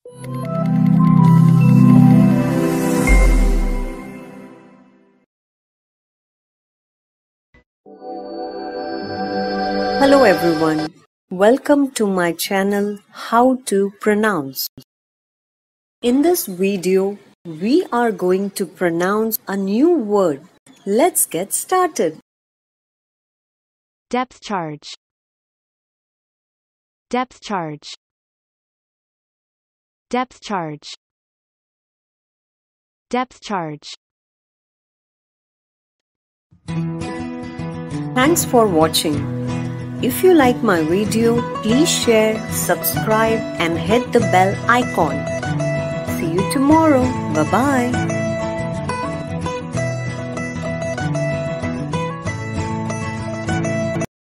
Hello everyone, welcome to my channel How to Pronounce. In this video, we are going to pronounce a new word. Let's get started. Depth charge. Depth charge. Depth charge. Depth charge. Thanks for watching. If you like my video, please share, subscribe and hit the bell icon. See you tomorrow. Bye-bye.